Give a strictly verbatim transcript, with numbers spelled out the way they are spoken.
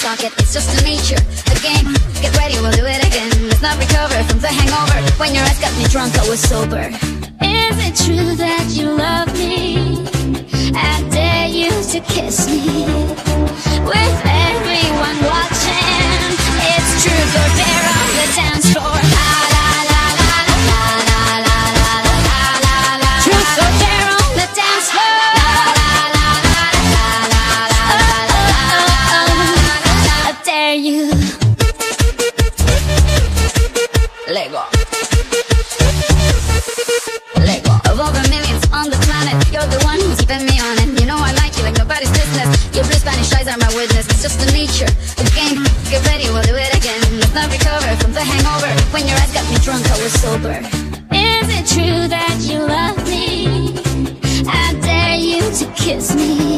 talk it, it's just the nature, a game. Get ready, we'll do it again. Let's not recover from the hangover. When your eyes got me drunk, I was sober. Is it true that you love me? I dare you to kiss me with everyone watching. It's truth or dare on the dance floor. La la la la la la la la la la la. Truth or dare on the dance floor. La la la la la la la la. I dare you. Lego. Lego. Of all the millions on the planet, you're the one who's keeping me on it. You know I like you like nobody's business. Your blue Spanish eyes are my witness. It's just the nature, the game. Get ready, we'll do it again. Let's not recover from the hangover. When your eyes got me drunk, I was sober. Is it true that you love me? I dare you to kiss me